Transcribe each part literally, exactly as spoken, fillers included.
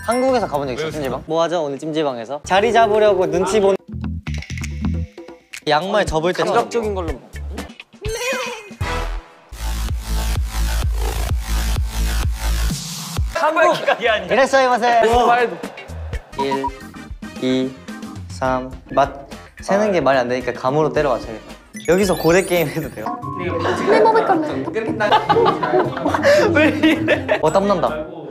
한국에서 가본 적 있어, 찜질방? 뭐 하죠, 오늘 찜질방에서? 자리 잡으려고 눈치 보는 양말 접을 때 감각적인 걸로. 한국! 이랬어요, 마세! 일, 이, 삼, 맛 세는 게 말이 안 되니까 감으로 때려 맞춰야겠다. 여기서 고래 게임 해도 돼요? 내 몸을 건너. 왜 이래? 어, 땀난다.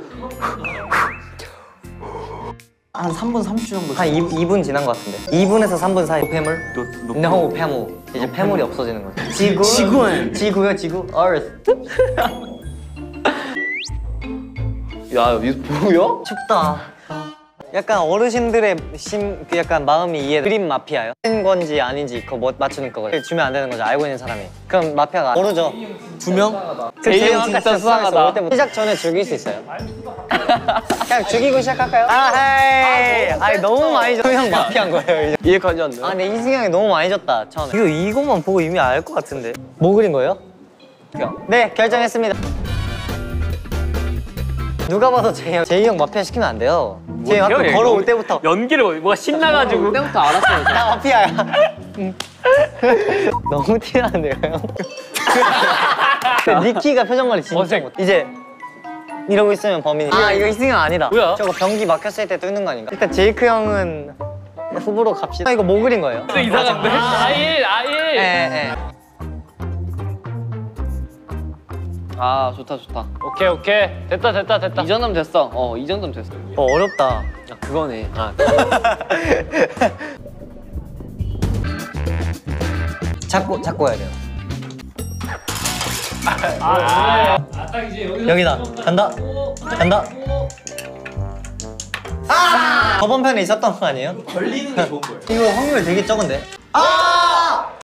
한 삼 분 삼십 초 정도. 한 이 분 지난 것 같은데. 이 분에서 삼 분 사이 폐물? No, 폐무. 이제 폐물이 없어지는 거지. 지구? 지구엔. 지구요, 지구? Earth. 야, 이거 뭐야? 춥다. 약간 어르신들의 심, 그 약간 마음이 이해. 그림 마피아요? 한 건지 아닌지 그거 뭐 맞추는 거거든. 주면 안 되는 거죠, 알고 있는 사람이. 그럼 마피아가 모르죠. 두 명? 그 제일 진짜 수상하다. 시작 전에 죽일 수 있어요. 그냥 죽이고 시작할까요? 아, 헤이. 아니 너무 많이 줬어. 형 마피아인 거예요 이제. 이해 가지 않나요? 아, 근데 이승이 형이 너무 많이 줬다 처음에. 이거 이것만 보고 이미 알 것 같은데. 뭐 그린 거예요? 네, 결정했습니다. 누가 봐도 제이 형, 제이 형 마피아 시키면 안 돼요. 제이 형 학교 걸어올 때부터 연기를 뭐가 신나가지고 그때부터 알았어요. 나 마피아야. 너무 티나는데요, 형? 니키가 표정 관리 진짜 못. 이제 이러고 있으면 범인이. 아, 이거 이승이 형 아니다. 뭐야? 저거 변기 막혔을 때 뜨는 거 아닌가? 일단 제이크 형은 후보로 갑시다. 아, 이거 뭐 그린 거예요? 이상한데? 아일, 아일. 예, 예. 아, 좋다, 좋다. 오케이, 오케이. 됐다, 됐다, 됐다. 이 정도면 됐어. 어, 이 정도면 됐어. 어, 어렵다. 아, 그거네. 아. 잡고, 잡고 해야 돼요. 아, 딱 이제 여기서 여기다. 간다. 간다. 아! 저번 편에 있었던 거 아니에요? 걸리는 게 좋은 거예요. 이거 확률 되게 적은데? 아!